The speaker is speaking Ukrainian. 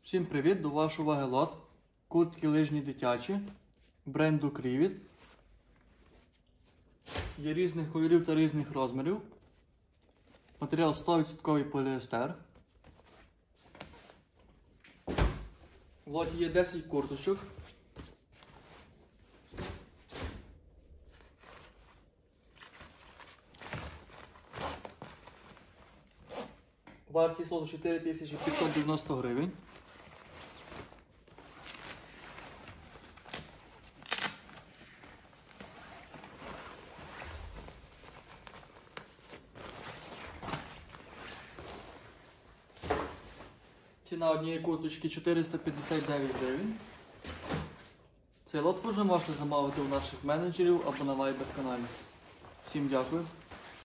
Всім привіт! До вашої уваги лот. Куртки лижні дитячі бренду Krivitt. Є різних кольорів та різних розмірів. Матеріал 100% поліестер. В лоті є 10 курточок. Вартість лоту 4590 гривень. Ціна однієї курточки 459 гривень. Цей лот ви вже можете замовити у наших менеджерів або на Viber каналі. Всім дякую.